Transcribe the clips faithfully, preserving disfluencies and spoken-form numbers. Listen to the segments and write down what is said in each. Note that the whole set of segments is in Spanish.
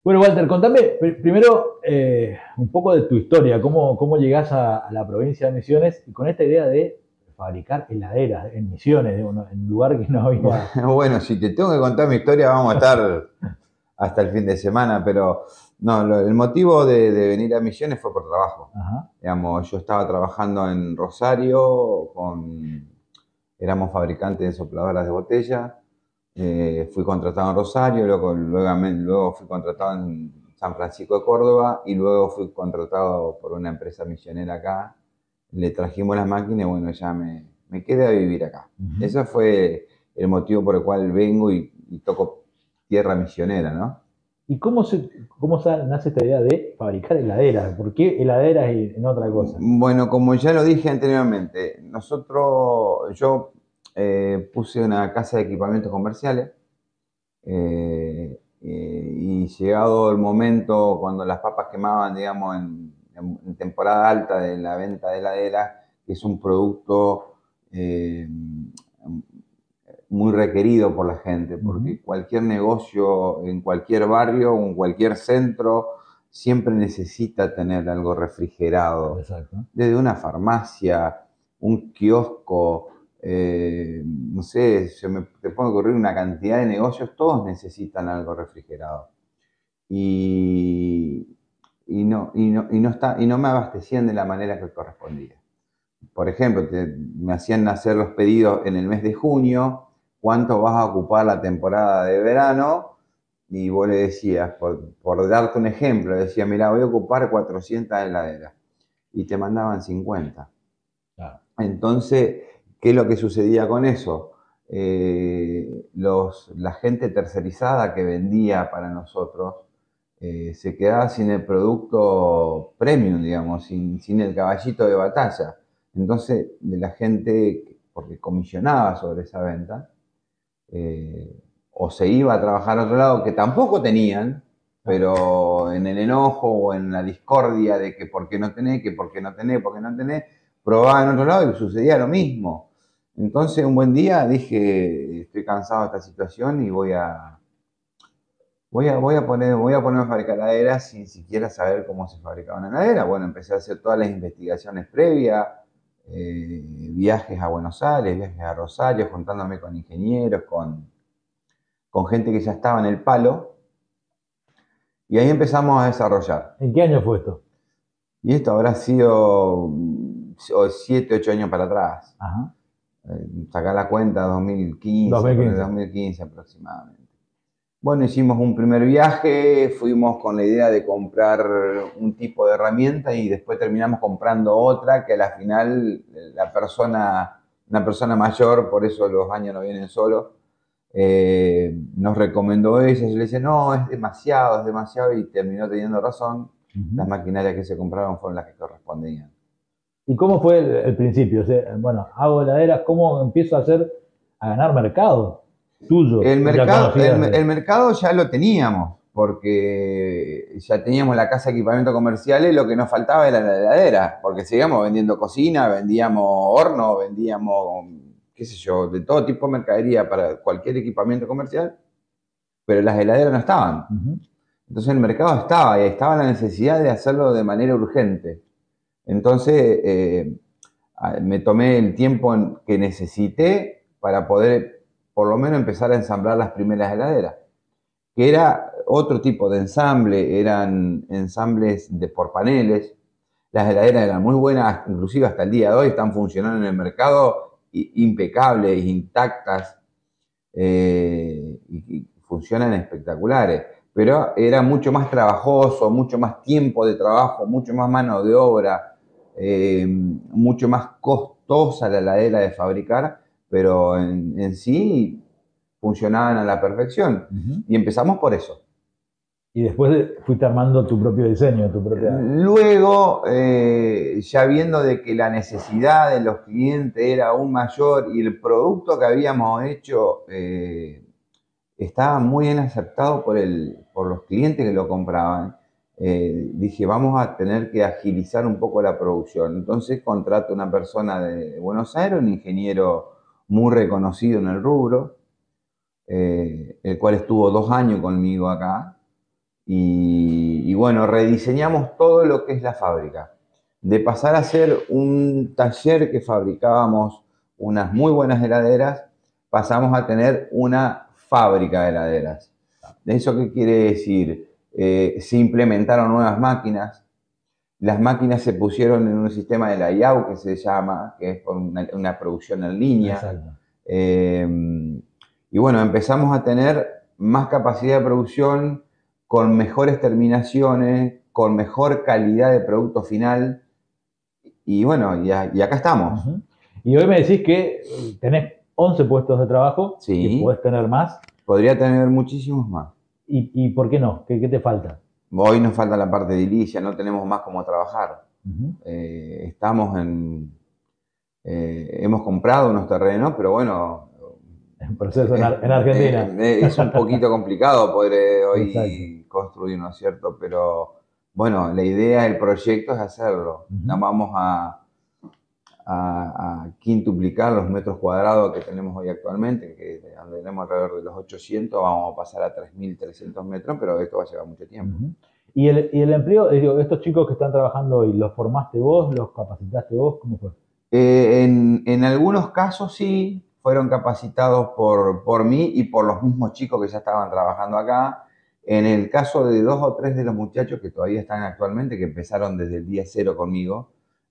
Bueno, Walter, contame pr- primero eh, un poco de tu historia, cómo, cómo llegás a, a la provincia de Misiones y con esta idea de fabricar heladeras en Misiones, digo, ¿no? En un lugar que no había. Bueno, si te tengo que contar mi historia, vamos a estar hasta el fin de semana, pero no, lo- el motivo de, de venir a Misiones fue por trabajo. Ajá. Digamos, yo estaba trabajando en Rosario, con, éramos fabricantes de sopladoras de botella, eh, fui contratado en Rosario, luego, luego, luego fui contratado en San Francisco de Córdoba y luego fui contratado por una empresa misionera acá. Le trajimos las máquinas y bueno, ya me, me quedé a vivir acá. Ujú. Ese fue el motivo por el cual vengo y, y toco tierra misionera, ¿no? ¿Y cómo, se, cómo sa- nace esta idea de fabricar heladeras? ¿Por qué heladeras y en otra cosa? Bueno, como ya lo dije anteriormente, nosotros, yo eh, puse una casa de equipamientos comerciales eh, eh, y llegado el momento cuando las papas quemaban, digamos, en, en- en temporada alta de la venta de heladeras, que es un producto eh, muy requerido por la gente, Ujú. porque cualquier negocio en cualquier barrio o en cualquier centro siempre necesita tener algo refrigerado. Exacto. Desde una farmacia, un kiosco, eh, no sé, se me te puede ocurrir una cantidad de negocios, todos necesitan algo refrigerado. Y, y no, y, no, y, no está, y no me abastecían de la manera que correspondía. Por ejemplo, te- me hacían hacer los pedidos en el mes de junio, cuánto vas a ocupar la temporada de verano, y vos le decías, por, por darte un ejemplo, le decía, mira, voy a ocupar cuatrocientas heladeras, y te mandaban cincuenta. Claro. Entonces, ¿qué es lo que sucedía con eso? Eh, los, la gente tercerizada que vendía para nosotros eh, se quedaba sin el producto premium, digamos, sin, sin el caballito de batalla. Entonces, de la gente, porque comisionaba sobre esa venta, eh, o se iba a trabajar a otro lado que tampoco tenían, Claro. pero en el enojo o en la discordia de que por qué no tenés, que por qué no tenés, por qué no tenés, probaban en otro lado y sucedía lo mismo. Entonces un buen día dije, estoy cansado de esta situación y voy a, voy a, voy a poner, voy a ponerme a fabricar heladeras sin siquiera saber cómo se fabricaba una heladera. Bueno, empecé a hacer todas las investigaciones previas, eh, viajes a Buenos Aires, viajes a Rosario, juntándome con ingenieros, con, con gente que ya estaba en el palo, y ahí empezamos a desarrollar. ¿En qué año fue esto? Y esto habrá sido mm, siete, ocho años para atrás. Ajá. Eh, sacar la cuenta, dos mil quince, por el dos mil quince. dos mil quince aproximadamente. Bueno, hicimos un primer viaje, fuimos con la idea de comprar un tipo de herramienta y después terminamos comprando otra que a la final la persona, una persona mayor, por eso los años no vienen solos, eh, nos recomendó ella. Yo le decía, no, es demasiado, es demasiado, y terminó teniendo razón. Las Ujú. maquinarias que se compraron fueron las que correspondían. ¿Y cómo fue el, el principio? O sea, bueno, hago heladeras, ¿cómo empiezo a hacer, a ganar mercado tuyo? El O ya mercado, conocías el, el de. mercado ya lo teníamos, porque ya teníamos la casa de equipamiento comercial y lo que nos faltaba era la heladera, porque seguíamos vendiendo cocina, vendíamos horno, vendíamos, qué sé yo, de todo tipo de mercadería para cualquier equipamiento comercial, pero las heladeras no estaban. Ujú. Entonces el mercado estaba y estaba la necesidad de hacerlo de manera urgente. Entonces eh, me tomé el tiempo que necesité para poder por lo menos empezar a ensamblar las primeras heladeras, que era otro tipo de ensamble, eran ensambles de por paneles. Las heladeras eran muy buenas, inclusive hasta el día de hoy están funcionando en el mercado impecables, intactas, eh, y, y funcionan espectaculares. Pero era mucho más trabajoso, mucho más tiempo de trabajo, mucho más mano de obra, eh, mucho más costosa la heladera de fabricar, pero en, en sí funcionaban a la perfección. Ujú. Y empezamos por eso. Y después fuiste armando tu propio diseño, tu propia. Luego, eh, ya viendo de que la necesidad de los clientes era aún mayor y el producto que habíamos hecho eh, estaba muy bien aceptado por, el, por los clientes que lo compraban, eh, dije, vamos a tener que agilizar un poco la producción. Entonces contrato una persona de Buenos Aires, un ingeniero muy reconocido en el rubro, eh, el cual estuvo dos años conmigo acá. y, y bueno, rediseñamos todo lo que es la fábrica. De pasar a ser un taller que fabricábamos unas muy buenas heladeras, pasamos a tener una fábrica de heladeras. ¿Eso qué quiere decir? Eh, se implementaron nuevas máquinas. Las máquinas se pusieron en un sistema de layout que se llama, que es una, una producción en línea. Exacto. Eh, y bueno, empezamos a tener más capacidad de producción, con mejores terminaciones, con mejor calidad de producto final. Y bueno, y, a, y acá estamos. Uh-huh. Y hoy me decís que tenés once puestos de trabajo, Sí. y podés tener más. Podría tener muchísimos más. ¿Y, y por qué no? ¿Qué, qué te falta? Hoy nos falta la parte de edilicia, no tenemos más cómo trabajar. Uh-huh. Eh, estamos en... Eh, hemos comprado unos terrenos, pero bueno... En proceso en, en Argentina. Eh, eh, es un poquito complicado poder hoy Exacto. construir, ¿no es cierto? Pero bueno, la idea, el proyecto es hacerlo. Uh-huh. No vamos a, a, a quintuplicar los metros cuadrados que tenemos hoy actualmente, que tenemos alrededor de los ochocientos, vamos a pasar a tres mil trescientos metros, pero esto va a llevar mucho tiempo. Uh-huh. ¿Y, el, ¿Y el empleo, digo, estos chicos que están trabajando hoy, los formaste vos, los capacitaste vos? ¿Cómo fue? Eh, en, en algunos casos sí, fueron capacitados por, por mí y por los mismos chicos que ya estaban trabajando acá. En el caso de dos o tres de los muchachos que todavía están actualmente, que empezaron desde el día cero conmigo,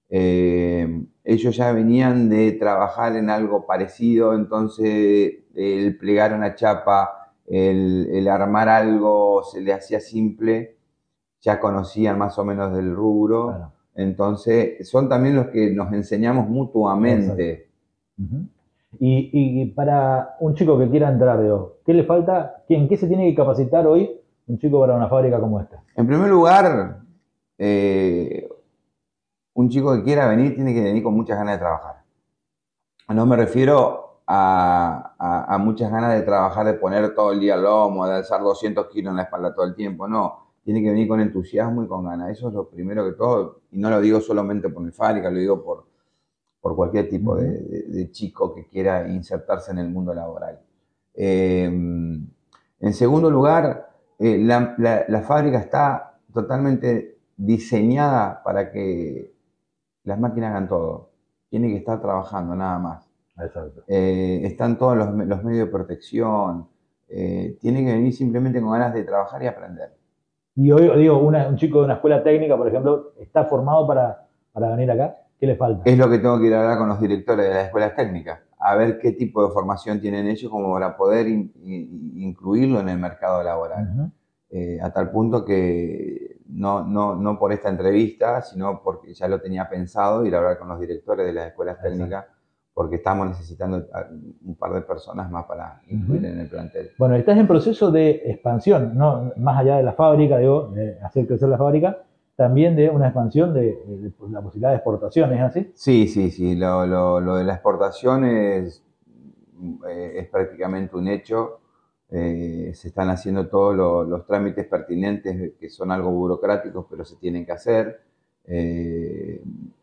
eh, ellos ya venían de trabajar en algo parecido, entonces el plegar una chapa, el, el armar algo se les hacía simple, ya conocían más o menos del rubro. Claro. Entonces, son también los que nos enseñamos mutuamente. Uh-huh. y, y para un chico que quiera entrar, digo, ¿qué le falta? ¿En qué se tiene que capacitar hoy un chico para una fábrica como esta? En primer lugar, eh, un chico que quiera venir tiene que venir con muchas ganas de trabajar. No me refiero a, a, a muchas ganas de trabajar, de poner todo el día el lomo, de alzar doscientos kilos en la espalda todo el tiempo, no. Tiene que venir con entusiasmo y con ganas. Eso es lo primero que todo. Y no lo digo solamente por mi fábrica, lo digo por, por cualquier tipo uh-huh. de, de, de chico que quiera insertarse en el mundo laboral. Eh, en segundo lugar, eh, la, la, la fábrica está totalmente diseñada para que las máquinas hagan todo. Tiene que estar trabajando, nada más. Exacto. Eh, están todos los, los medios de protección. Eh, tiene que venir simplemente con ganas de trabajar y aprender. Y hoy, digo, una, un chico de una escuela técnica, por ejemplo, ¿está formado para, para venir acá? ¿Qué le falta? Es lo que tengo que ir a hablar con los directores de las escuelas técnicas, a ver qué tipo de formación tienen ellos como para poder in, in, incluirlo en el mercado laboral. Uh-huh. eh, a tal punto que no, no, no por esta entrevista, sino porque ya lo tenía pensado, ir a hablar con los directores de las escuelas Exacto. técnicas, porque estamos necesitando un par de personas más para incluir uh-huh. en el plantel. Bueno, estás en proceso de expansión, ¿no? Más allá de la fábrica, digo, de hacer crecer la fábrica, también de una expansión de, de la posibilidad de exportación, ¿es así? Sí, sí, sí. Lo, lo, lo de la exportación es, eh, es prácticamente un hecho. Eh, se están haciendo todos los, los trámites pertinentes, que son algo burocráticos, pero se tienen que hacer. Eh,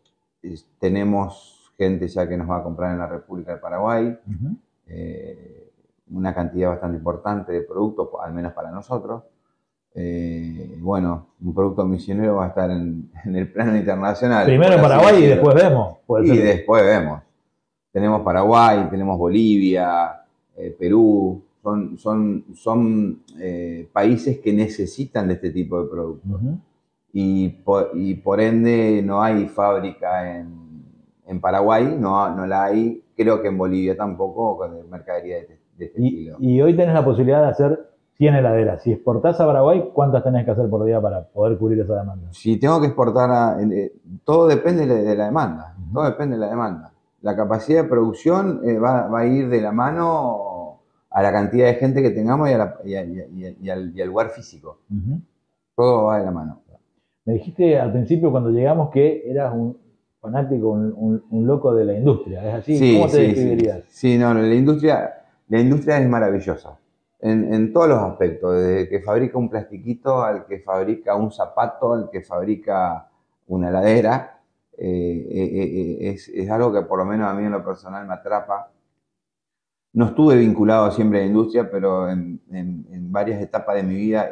tenemos gente ya que nos va a comprar en la República del Paraguay, uh-huh. eh, una cantidad bastante importante de productos, al menos para nosotros. Eh, bueno, un producto misionero va a estar en, en el plano internacional. Primero en Paraguay y después vemos. Y ser. después vemos. Tenemos Paraguay, tenemos Bolivia, eh, Perú. Son, son, son eh, países que necesitan de este tipo de productos. Uh-huh. y, por, y por ende no hay fábrica en, en Paraguay, no, no la hay. Creo que en Bolivia tampoco, con mercadería de, de este y, estilo. Y hoy tenés la posibilidad de hacer cien heladeras. Si exportás a Paraguay, ¿cuántas tenés que hacer por día para poder cubrir esa demanda? Si tengo que exportar, a, eh, todo depende de la demanda. Uh-huh. Todo depende de la demanda. La capacidad de producción eh, va, va a ir de la mano a la cantidad de gente que tengamos y, a la, y, a, y, a, y, al, y al lugar físico. Uh-huh. Todo va de la mano. Me dijiste al principio cuando llegamos que eras un fanático, un, un, un loco de la industria. ¿Es así? Sí, ¿Cómo te sí, describirías? Sí, sí, no, la industria, la industria es maravillosa. En, en todos los aspectos, desde que fabrica un plastiquito, al que fabrica un zapato, al que fabrica una heladera, eh, eh, es, es algo que por lo menos a mí en lo personal me atrapa. No estuve vinculado siempre a la industria, pero en, en, en varias etapas de mi vida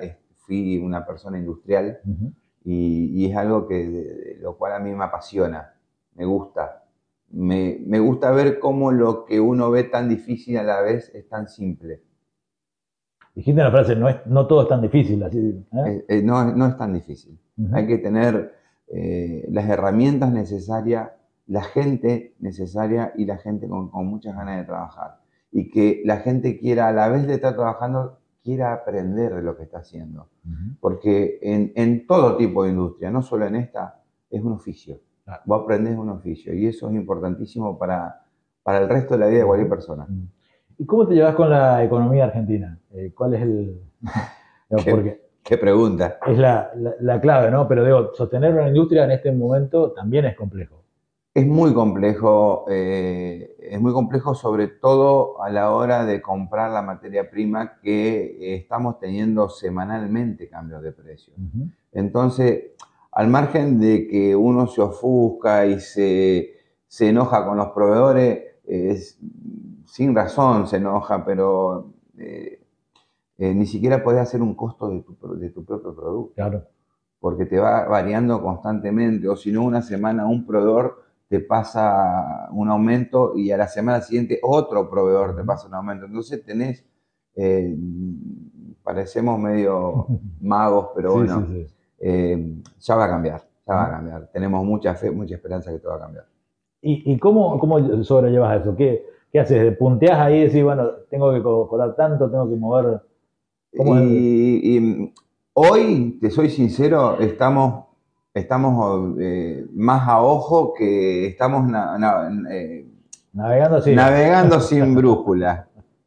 fui una persona industrial Ujú. y, y es algo que, de, de lo cual a mí me apasiona, me gusta. Me, me gusta ver cómo lo que uno ve tan difícil a la vez es tan simple. Dijiste una frase, no, es, no todo es tan difícil, así, ¿eh? Eh, eh, no, no es tan difícil. Ujú. Hay que tener eh, las herramientas necesarias, la gente necesaria y la gente con, con muchas ganas de trabajar. Y que la gente quiera, a la vez de estar trabajando, quiera aprender de lo que está haciendo. Ujú. Porque en, en todo tipo de industria, no solo en esta, es un oficio. Claro. Vos aprendés un oficio y eso es importantísimo para, para el resto de la vida de cualquier persona. ¿Y cómo te llevas con la economía argentina? Eh, ¿Cuál es el...? No, ¿Qué, porque qué pregunta? es la, la, la clave, ¿no? Pero digo, sostener una industria en este momento también es complejo. Es muy complejo, eh, es muy complejo sobre todo a la hora de comprar la materia prima que eh, estamos teniendo semanalmente cambios de precio. Uh-huh. Entonces, al margen de que uno se ofusca y se, se enoja con los proveedores, es, sin razón se enoja, pero eh, eh, ni siquiera podés hacer un costo de tu, de tu propio producto. Claro. Porque te va variando constantemente, o si no, una semana un proveedor te pasa un aumento y a la semana siguiente otro proveedor te pasa un aumento. Entonces tenés, eh, parecemos medio magos, pero Sí, bueno, sí, sí. eh, ya va a cambiar, ya va a cambiar. Tenemos mucha fe, mucha esperanza que todo va a cambiar. ¿Y, y cómo, cómo sobrellevas eso? ¿Qué, qué haces? ¿Punteás ahí y decís, bueno, tengo que co- cobrar tanto, tengo que mover? ¿Cómo es el- Y, y hoy, te soy sincero, estamos, estamos eh, más a ojo que estamos na- na- eh, navegando así? navegando sin brújula.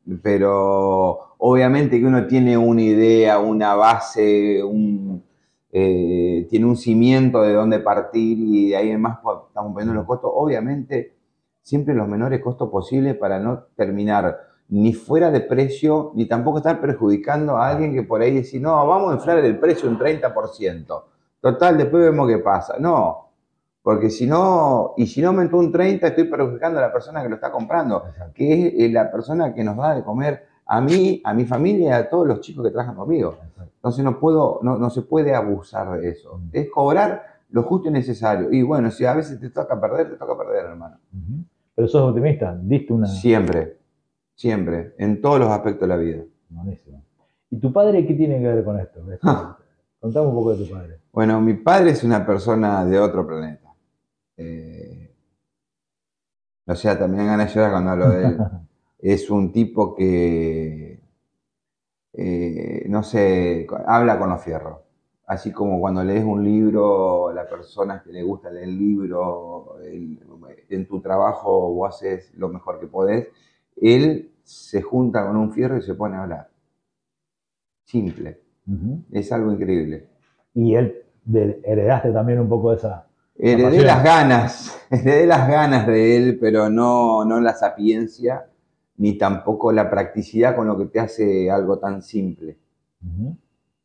Pero obviamente que uno tiene una idea, una base, un, eh, tiene un cimiento de dónde partir y de ahí en más pues, estamos poniendo los costos. Obviamente, siempre los menores costos posibles para no terminar ni fuera de precio, ni tampoco estar perjudicando a alguien que por ahí dice, no, vamos a inflar el precio un treinta por ciento. Total, después vemos qué pasa. No, porque si no, y si no aumentó un treinta, estoy perjudicando a la persona que lo está comprando, Exacto. que es la persona que nos da de comer a mí, a mi familia y a todos los chicos que trabajan conmigo. Exacto. Entonces no puedo, no, no se puede abusar de eso. Es cobrar lo justo y necesario. Y bueno, si a veces te toca perder, te toca perder, hermano. Uh-huh. Pero sos optimista, diste una... Siempre, siempre, en todos los aspectos de la vida. Buenísimo. ¿Y tu padre qué tiene que ver con esto? Contame un poco de tu padre. Bueno, mi padre es una persona de otro planeta. Eh, o sea, también ganas de llorar cuando hablo de él. Es un tipo que, eh, no sé, habla con los fierros. Así como cuando lees un libro, a la persona que le gusta leer el libro, el, en tu trabajo vos haces lo mejor que podés, él se junta con un fierro y se pone a hablar. Simple. Uh-huh. Es algo increíble. Y él, de, heredaste también un poco de esa... Heredé las ganas, heredé las ganas de él, pero no, no la sapiencia, ni tampoco la practicidad con lo que te hace algo tan simple. Uh-huh.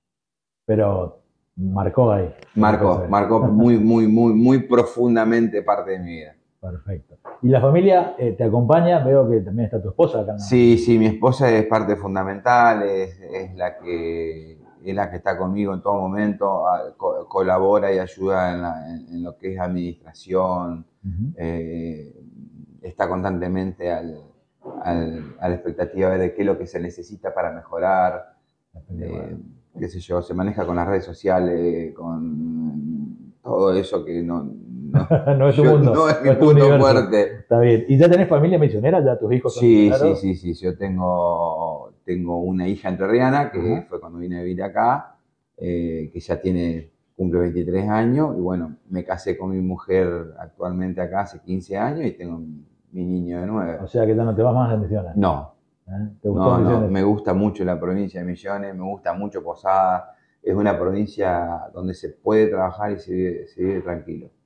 Pero marcó ahí. Marcó, marcó muy, muy, muy, muy profundamente parte de mi vida. Perfecto. ¿Y la familia eh, te acompaña? Veo que también está tu esposa acá, ¿no? Sí, sí, mi esposa es parte fundamental, es, es, la, que, es la que está conmigo en todo momento, a, co colabora y ayuda en, la, en, en, lo que es administración, uh-huh. eh, está constantemente al, al, a la expectativa de qué es lo que se necesita para mejorar, eh, qué sé yo, se maneja con las redes sociales, con todo eso que no... No, no es tu yo, mundo. No es no mi es punto fuerte. Está bien. ¿Y ya tenés familia misionera? ¿Ya tus hijos son sí, misioneros? Sí, sí, sí. Yo tengo, tengo una hija entrerriana que uh-huh. fue cuando vine a vivir acá, eh, que ya tiene, cumple veintitrés años. Y bueno, me casé con mi mujer actualmente acá hace quince años y tengo mi, mi niño de nueve. O sea que ya no te vas más de Misiones. No. ¿Eh? ¿Te gustó no, Misiones? No, me gusta mucho la provincia de Misiones, me gusta mucho Posadas. Es una provincia donde se puede trabajar y se vive, se vive tranquilo.